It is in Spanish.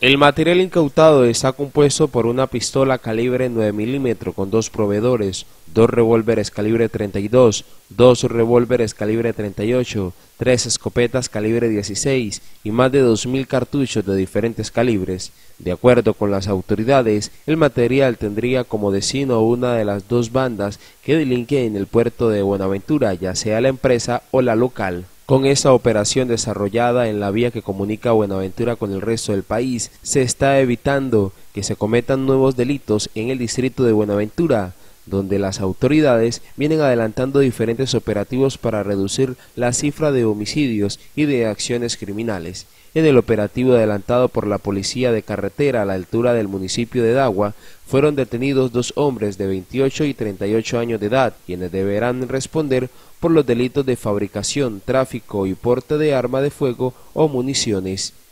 El material incautado está compuesto por una pistola calibre 9 milímetros con dos proveedores, dos revólveres calibre 32, dos revólveres calibre 38, tres escopetas calibre 16 y más de 2.000 cartuchos de diferentes calibres. De acuerdo con las autoridades, el material tendría como destino una de las dos bandas que delinquen en el puerto de Buenaventura, ya sea la empresa o la local. Con esta operación desarrollada en la vía que comunica Buenaventura con el resto del país, se está evitando que se cometan nuevos delitos en el distrito de Buenaventura, donde las autoridades vienen adelantando diferentes operativos para reducir la cifra de homicidios y de acciones criminales. En el operativo adelantado por la Policía de Carretera a la altura del municipio de Dagua, fueron detenidos dos hombres de 28 y 38 años de edad, quienes deberán responder por los delitos de fabricación, tráfico y porte de arma de fuego o municiones.